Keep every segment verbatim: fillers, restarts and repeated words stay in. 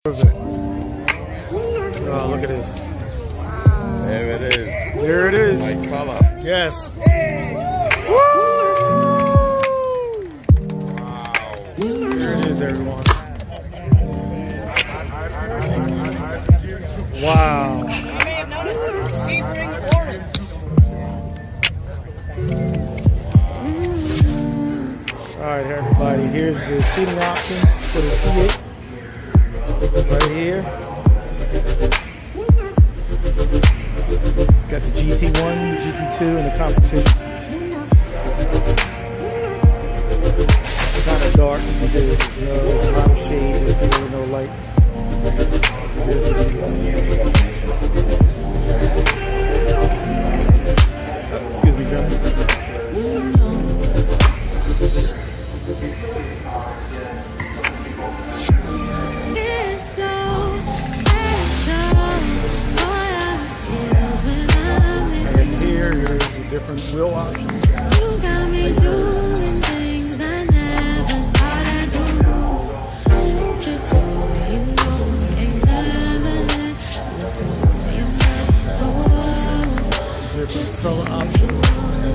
Corvette. Oh, look at this. There it is. There it is. My color. Yes. Woo! Wow. There it is, everyone. Wow. You may have noticed this is C eight Corvette. Alright, everybody, here's the seating options for the C eight. Right here. Got the G T one, G T two, and the competition seat. It's kind of dark. There's, no, there's a lot of shade. There's really no light. There's the seats. Oh, excuse me, John. Different wheel options. You got me doing things I never thought I'd do. Just so you know, ain't never let you go. Different color options.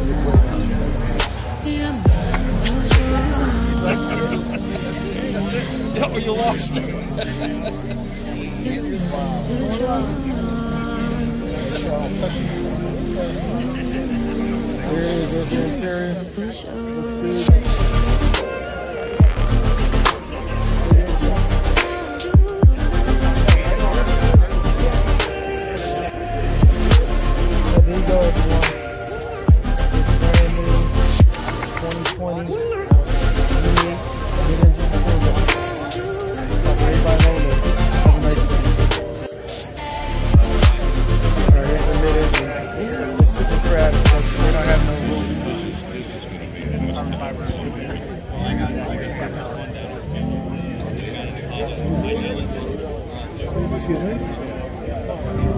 Oh, you lost. There it is, there's the interior. Looks good. So there you go, everyone. Brand new twenty twenty C eight mid-engine Corvette. Everybody know that. Have a nice day. Alright, here's the mid-engine. It's super crap. They don't have no room. This is this is gonna be an Excuse me?